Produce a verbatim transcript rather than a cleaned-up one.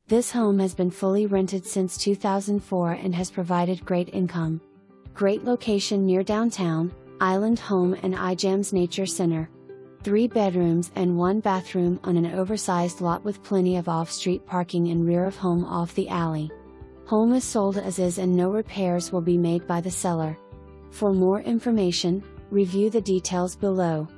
This home has been fully rented since two thousand four and has provided great income. Great location near downtown, Island Home and iJams Nature Center. Three bedrooms and one bathroom on an oversized lot with plenty of off-street parking and rear of home off the alley. Home is sold as is and no repairs will be made by the seller. For more information, review the details below.